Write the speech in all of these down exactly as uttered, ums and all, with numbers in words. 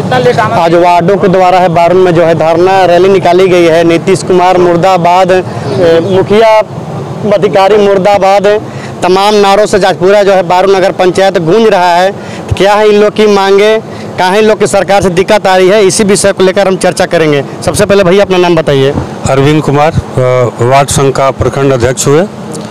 इतना लेट आना? आज वार्डों के द्वारा है बारून में जो है धरना रैली निकाली गई है। नीतीश कुमार मुर्दाबाद, मुखिया अधिकारी मुर्दाबाद, तमाम नारों से जाजपुरा जो है बारून नगर पंचायत गूंज रहा है। क्या है इन लोग की मांगे, कहाँ इन लोग की सरकार से दिक्कत आ रही है, इसी विषय को लेकर हम चर्चा करेंगे। सबसे पहले भैया अपना नाम बताइए। अरविंद कुमार, वार्ड संघ का प्रखंड अध्यक्ष हुए।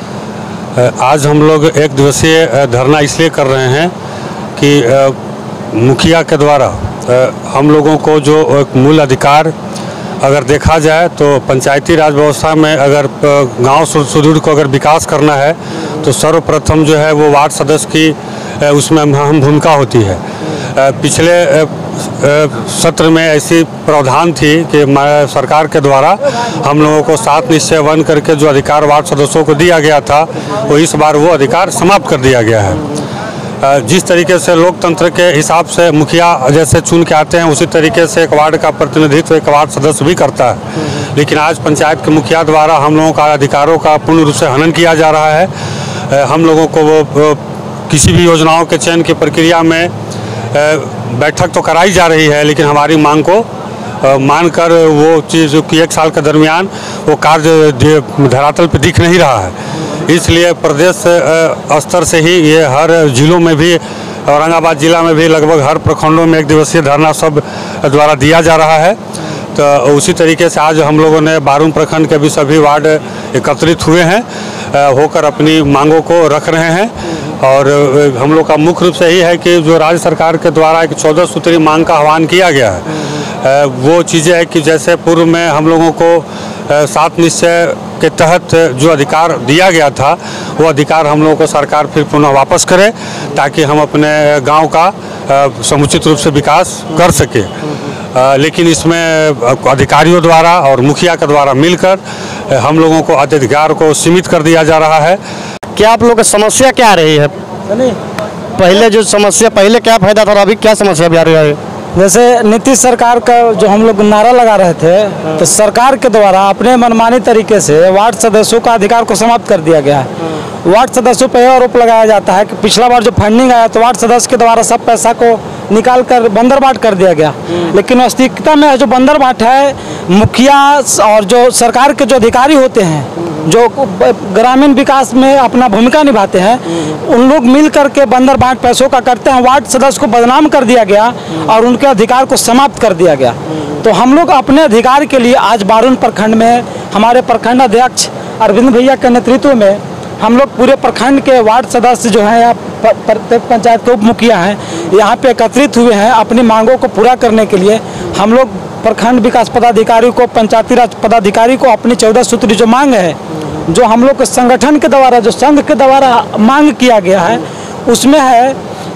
आज हम लोग एक दिवसीय धरना इसलिए कर रहे हैं कि मुखिया के द्वारा हम लोगों को जो एक मूल अधिकार अगर देखा जाए तो पंचायती राज व्यवस्था में अगर गांव सुदृढ़ को अगर विकास करना है तो सर्वप्रथम जो है वो वार्ड सदस्य की उसमें अहम भूमिका होती है। पिछले सत्र में ऐसी प्रावधान थी कि सरकार के द्वारा हम लोगों को सात निश्चय वन करके जो अधिकार वार्ड सदस्यों को दिया गया था वो इस बार वो अधिकार समाप्त कर दिया गया है। जिस तरीके से लोकतंत्र के हिसाब से मुखिया जैसे चुन के आते हैं उसी तरीके से एक वार्ड का प्रतिनिधित्व एक वार्ड सदस्य भी करता है, लेकिन आज पंचायत के मुखिया द्वारा हम लोगों का अधिकारों का पूर्ण रूप से हनन किया जा रहा है। हम लोगों को वो किसी भी योजनाओं के चयन की प्रक्रिया में बैठक तो कराई जा रही है, लेकिन हमारी मांग को मानकर वो चीज़ कि एक साल के दरमियान वो कार्य धरातल पर दिख नहीं रहा है। इसलिए प्रदेश स्तर से ही ये हर जिलों में भी, औरंगाबाद जिला में भी लगभग हर प्रखंडों में एक दिवसीय धरना सब द्वारा दिया जा रहा है। तो उसी तरीके से आज हम लोगों ने बारून प्रखंड के भी सभी वार्ड एकत्रित हुए हैं, होकर अपनी मांगों को रख रहे हैं। और हम लोग का मुख्य रूप से यही है कि जो राज्य सरकार के द्वारा एक चौदह सूत्री मांग का आह्वान किया गया है, वो चीज़ें है कि जैसे पूर्व में हम लोगों को सात निश्चय के तहत जो अधिकार दिया गया था वो अधिकार हम लोगों को सरकार फिर पुनः वापस करे ताकि हम अपने गांव का समुचित रूप से विकास कर सके। लेकिन इसमें अधिकारियों द्वारा और मुखिया के द्वारा मिलकर हम लोगों को अधिकार को सीमित कर दिया जा रहा है। क्या आप लोगों की समस्या क्या आ रही है? पहले जो समस्या, पहले क्या फायदा था और अभी क्या समस्या भी आ रही है? जैसे नीतीश सरकार का जो हम लोग नारा लगा रहे थे, तो सरकार के द्वारा अपने मनमानी तरीके से वार्ड सदस्यों का अधिकार को समाप्त कर दिया गया है। वार्ड सदस्यों पर यह आरोप लगाया जाता है कि पिछला बार जो फंडिंग आया तो वार्ड सदस्य के द्वारा सब पैसा को निकाल कर बंदर बाट कर दिया गया, लेकिन वास्तविकता में जो बंदर बाट है मुखिया और जो सरकार के जो अधिकारी होते हैं जो ग्रामीण विकास में अपना भूमिका निभाते हैं, उन लोग मिल करके बंदर बांट पैसों का करते हैं। वार्ड सदस्य को बदनाम कर दिया गया और उनके अधिकार को समाप्त कर दिया गया। तो हम लोग अपने अधिकार के लिए आज बारून प्रखंड में हमारे प्रखंड अध्यक्ष अरविंद भैया के नेतृत्व में हम लोग पूरे प्रखंड के वार्ड सदस्य जो हैं या प्रत्येक पंचायत के उप मुखिया हैं यहाँ पे एकत्रित हुए हैं अपनी मांगों को पूरा करने के लिए। हम लोग प्रखंड विकास पदाधिकारी को, पंचायती राज पदाधिकारी को अपनी चौदह सूत्री जो मांग है, जो हम लोग के संगठन के द्वारा, जो संघ के द्वारा मांग किया गया है, उसमें है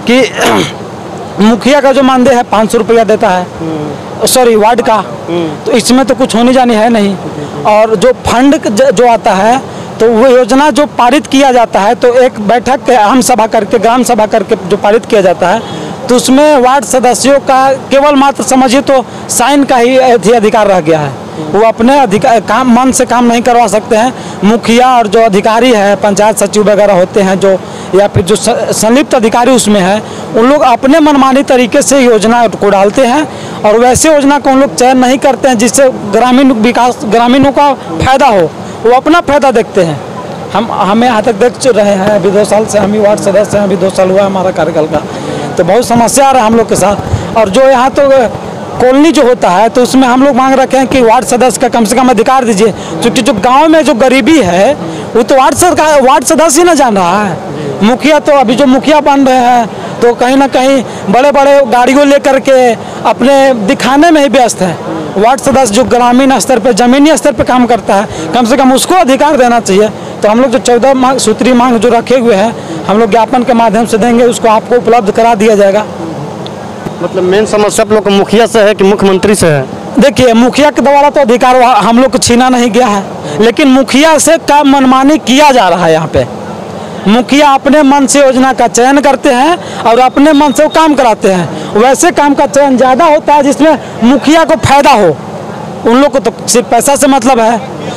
कि मुखिया का जो मानदेय है पाँच सौ रुपया देता है, सॉरी वार्ड का, तो इसमें तो कुछ होनी जानी है नहीं। और जो फंड जो आता है तो वो योजना जो पारित किया जाता है तो एक बैठक के आम सभा करके, ग्राम सभा करके जो पारित किया जाता है तो उसमें वार्ड सदस्यों का केवल मात्र समझिए तो साइन का ही अधिकार रह गया है। वो अपने अधिकार काम मन से काम नहीं करवा सकते हैं। मुखिया और जो अधिकारी है, पंचायत सचिव वगैरह होते हैं जो, या फिर जो संलिप्त अधिकारी उसमें है, उन लोग अपने मनमानी तरीके से योजना को डालते हैं और वैसे योजना को उन लोग चयन नहीं करते हैं जिससे ग्रामीण विकास, ग्रामीणों का फायदा हो। वो अपना फायदा देखते हैं। हम हमें यहाँ तक देख रहे हैं, अभी दो साल से हम ही वार्ड सदस्य हैं, अभी दो साल हुआ हमारा कार्यकाल का, तो बहुत समस्या आ रहा है हम लोग के साथ। और जो यहाँ तो कॉलोनी जो होता है तो उसमें हम लोग मांग रखे हैं कि वार्ड सदस्य का कम से कम अधिकार दीजिए, क्योंकि जो गांव में जो गरीबी है वो तो वार्ड सरकार वार्ड सदस्य ही ना जान रहा है। मुखिया तो अभी जो मुखिया बन रहे हैं तो कहीं ना कहीं बड़े बड़े गाड़ियों लेकर के अपने दिखाने में ही व्यस्त है। वार्ड सदस्य जो ग्रामीण स्तर पर, जमीनी स्तर पर काम करता है, कम से कम उसको अधिकार देना चाहिए। तो हम लोग जो चौदह मांग सूत्री मांग जो रखे हुए हैं हम लोग ज्ञापन के माध्यम से देंगे, उसको आपको उपलब्ध करा दिया जाएगा। मतलब मेन समस्या आप लोग को मुखिया से है कि मुख्यमंत्री से है? देखिए, मुखिया के द्वारा तो अधिकार हम लोग को छीना नहीं गया है, लेकिन मुखिया से काम मनमानी किया जा रहा है। यहाँ पे मुखिया अपने मन से योजना का चयन करते हैं और अपने मन से वो काम कराते हैं। वैसे काम का चयन ज़्यादा होता है जिसमें मुखिया को फायदा हो, उन लोग को तो सिर्फ पैसा से मतलब है।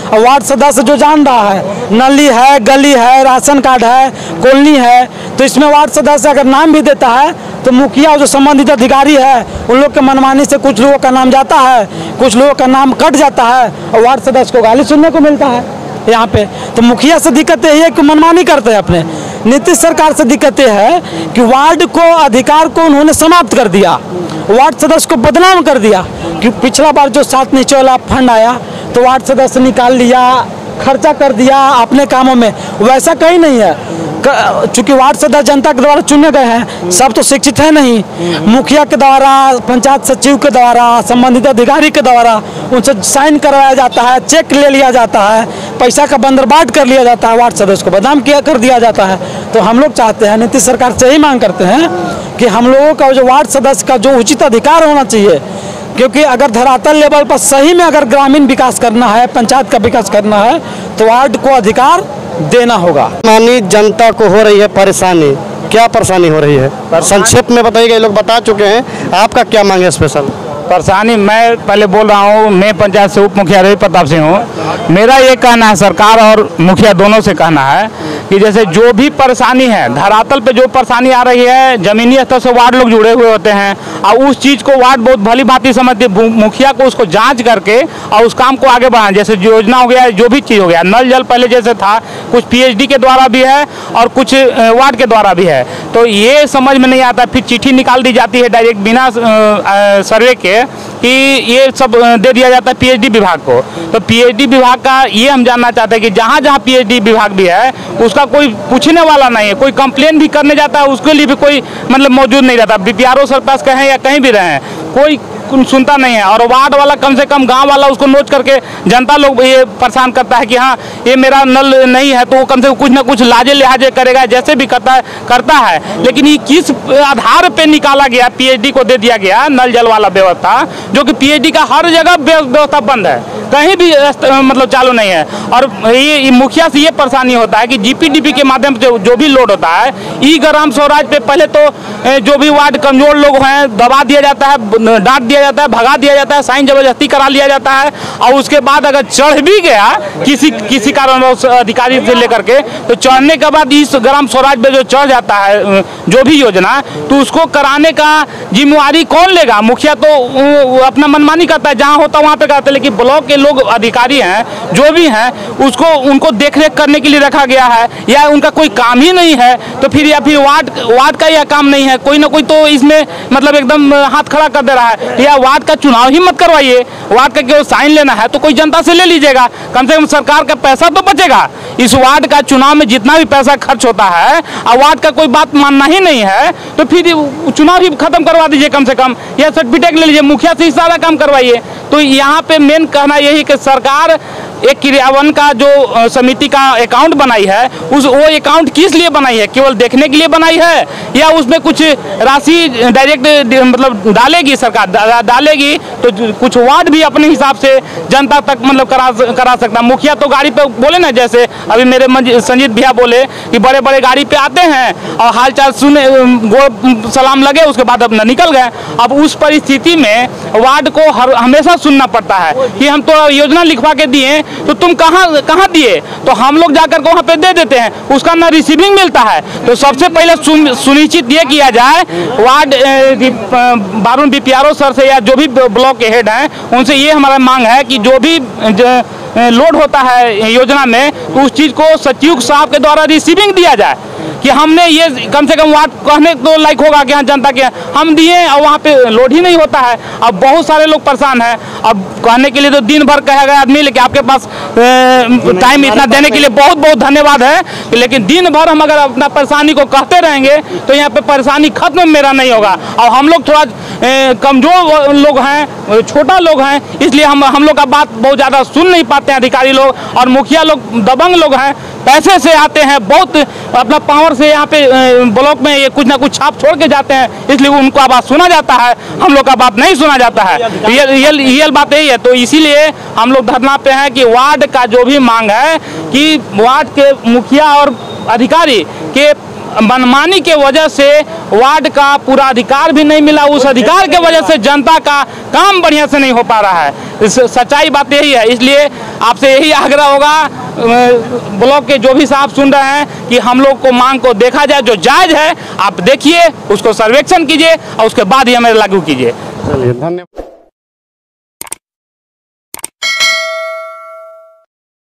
और वार्ड सदस्य जो जान रहा है, नली है, गली है, राशन कार्ड है, कॉलोनी है, तो इसमें वार्ड सदस्य अगर नाम भी देता है तो मुखिया जो संबंधित अधिकारी है उन लोग के मनमानी से कुछ लोगों का नाम जाता है, कुछ लोगों का नाम कट जाता है और वार्ड सदस्य को गाली सुनने को मिलता है यहाँ पे। तो मुखिया से दिक्कत यही है कि मनमानी करते हैं अपने। नीतीश सरकार से दिक्कत यह है कि वार्ड को अधिकार को उन्होंने समाप्त कर दिया, वार्ड सदस्य को बदनाम कर दिया कि पिछला बार जो सात नीचे वाला फंड आया तो वार्ड सदस्य निकाल लिया, खर्चा कर दिया अपने कामों में। वैसा कहीं नहीं है, चूंकि वार्ड सदस्य जनता के द्वारा चुने गए हैं, सब तो शिक्षित है नहीं। मुखिया के द्वारा, पंचायत सचिव के द्वारा, संबंधित अधिकारी के द्वारा उनसे साइन करवाया जाता है, चेक ले लिया जाता है, पैसा का बंदरबाट कर लिया जाता है, वार्ड सदस्य को बदनाम किया कर दिया जाता है। तो हम लोग चाहते हैं, नीतीश सरकार से ही मांग करते हैं कि हम लोगों का जो वार्ड सदस्य का जो उचित अधिकार होना चाहिए, क्योंकि अगर धरातल लेवल पर सही में अगर ग्रामीण विकास करना है, पंचायत का विकास करना है तो वार्ड को अधिकार देना होगा। सामान्य जनता को हो रही है परेशानी, क्या परेशानी हो रही है संक्षेप में बताइए। ये लोग बता चुके हैं, आपका क्या मांग है स्पेशल? परेशानी मैं पहले बोल रहा हूँ, मैं पंचायत से उप मुखिया रवि प्रताप सिंह हूँ। मेरा ये कहना है, सरकार और मुखिया दोनों से कहना है कि जैसे जो भी परेशानी है, धरातल पे जो परेशानी आ रही है, जमीनी स्तर से वार्ड लोग जुड़े हुए होते हैं और उस चीज़ को वार्ड बहुत भली भांति समझते, मुखिया को उसको जांच करके और उस काम को आगे बढ़ाना। जैसे योजना हो गया, जो भी चीज़ हो गया, नल जल पहले जैसे था, कुछ पीएचडी के द्वारा भी है और कुछ वार्ड के द्वारा भी है। तो ये समझ में नहीं आता, फिर चिट्ठी निकाल दी जाती है डायरेक्ट बिना सर्वे के कि ये सब दे दिया जाता है पीएचडी विभाग को। तो पीएचडी विभाग का ये हम जानना चाहते हैं कि जहाँ जहाँ पीएचडी विभाग भी है उसका कोई पूछने वाला नहीं है, कोई कंप्लेन भी करने जाता है उसके लिए भी कोई मतलब मौजूद नहीं रहता। बीपीआरओ सर पास कहें या कहीं भी रहें, कोई सुनता नहीं है। और वार्ड वाला कम से कम गांव वाला उसको नोट करके जनता लोग ये परेशान करता है कि हाँ ये मेरा नल नहीं है, तो वो कम से कम कुछ ना कुछ लाजे लिहाजे करेगा, जैसे भी करता है करता है। लेकिन ये किस आधार पे निकाला गया, पीएचडी को दे दिया गया नल जल वाला व्यवस्था, जो कि पीएचडी का हर जगह व्यवस्था बंद है, कहीं भी मतलब चालू नहीं है। और ये मुखिया से ये परेशानी होता है कि जीपीडीपी के माध्यम से जो भी लोड होता है, ई ग्राम स्वराज पे पहले तो जो भी वार्ड कमजोर लोग हैं दबा दिया जाता है, डांट दिया जाता है, भगा दिया जाता है, साइन जबरदस्ती करा लिया जाता है। और उसके बाद अगर चढ़ भी गया किसी किसी कारणवश अधिकारी से लेकर के, तो चढ़ने के बाद इस ग्राम स्वराज पे जो चढ़ जाता है जो भी योजना, तो उसको कराने का जिम्मेवारी कौन लेगा? मुखिया तो अपना मनमानी करता है, जहाँ होता वहाँ पे करता है। लेकिन ब्लॉक के लोग अधिकारी हैं जो भी हैं, उसको उनको देखरेख करने के लिए रखा गया है, या उनका कोई काम ही नहीं है, तो फिर या फिर वार्ड वार्ड का यह काम नहीं है, कोई ना कोई तो इसमें मतलब एकदम हाथ खड़ा कर दे रहा है। या वार्ड का चुनाव ही मत करवाइए, वार्ड का केवल साइन लेना है तो कोई जनता से ले लीजिएगा, कम से कम सरकार का पैसा तो बचेगा। इस वार्ड का चुनाव में जितना भी पैसा खर्च होता है और वार्ड का कोई बात मानना ही नहीं है, तो फिर चुनाव ही खत्म करवा दीजिए, कम से कम या सर्टिफिकेट ले लीजिए, मुखिया से सारा काम करवाइए। तो यहाँ पे मेन कहना यही कि सरकार एक क्रियान्वयन का जो समिति का अकाउंट बनाई है, उस वो अकाउंट किस लिए बनाई है? केवल देखने के लिए बनाई है, या उसमें कुछ राशि डायरेक्ट मतलब डालेगी सरकार डा, डालेगी तो कुछ वार्ड भी अपने हिसाब से जनता तक मतलब करा करा सकता। मुखिया तो गाड़ी पे बोले ना, जैसे अभी मेरे संजीत भैया बोले कि बड़े बड़े गाड़ी पे आते हैं और हाल चाल सुने, गो सलाम लगे, उसके बाद अपना निकल गए। अब उस परिस्थिति में वार्ड को हर हमेशा सुनना पड़ता है कि हम तो योजना लिखवा के दिए, तो तुम कहाँ कहाँ दिए? तो हम लोग जाकर के वहाँ पे दे देते हैं, उसका ना रिसीविंग मिलता है। तो सबसे पहले सुनिश्चित ये किया जाए, वार्ड बारून बीपीआरओ सर से या जो भी ब्लॉक के हेड हैं उनसे ये हमारा मांग है कि जो भी लोड होता है योजना में, तो उस चीज़ को सचिव साहब के द्वारा रिसीविंग दिया जाए कि हमने ये कम से कम वार्ड कहने तो लाइक होगा कि हाँ जनता के हम दिए और वहाँ पे लोड ही नहीं होता है। अब बहुत सारे लोग परेशान हैं, अब कहने के लिए तो दिन भर कहा गया आदमी, लेकिन आपके पास टाइम इतना देने के लिए बहुत बहुत धन्यवाद है। लेकिन दिन भर हम अगर अपना परेशानी को कहते रहेंगे तो यहाँ पे परेशानी खत्म मेरा नहीं होगा। और हम लोग थोड़ा कमज़ोर लोग हैं, छोटा लोग हैं, इसलिए हम हम लोग का बात बहुत ज़्यादा सुन नहीं पाते हैं अधिकारी लोग, और मुखिया लोग दबंग लोग हैं, पैसे से आते हैं, बहुत अपना पावर से यहाँ पे ब्लॉक में ये कुछ ना कुछ छाप छोड़ के जाते हैं, इसलिए उनको आवाज़ सुना जाता है, हम लोग का बात नहीं सुना जाता है। ये रियल रियल बात यही है। तो इसीलिए हम लोग धरना पे हैं कि वार्ड का जो भी मांग है कि वार्ड के मुखिया और अधिकारी के मनमानी के वजह से वार्ड का पूरा अधिकार भी नहीं मिला, उस अधिकार के वजह से जनता का काम बढ़िया से नहीं हो पा रहा है। इस सच्चाई बात यही है। इसलिए आपसे यही आग्रह होगा, ब्लॉक के जो भी साहब सुन रहे हैं, कि हम लोग को मांग को देखा जाए, जो जायज़ है आप देखिए, उसको सर्वेक्षण कीजिए और उसके बाद ही हमें लागू कीजिए। चलिए, धन्यवाद।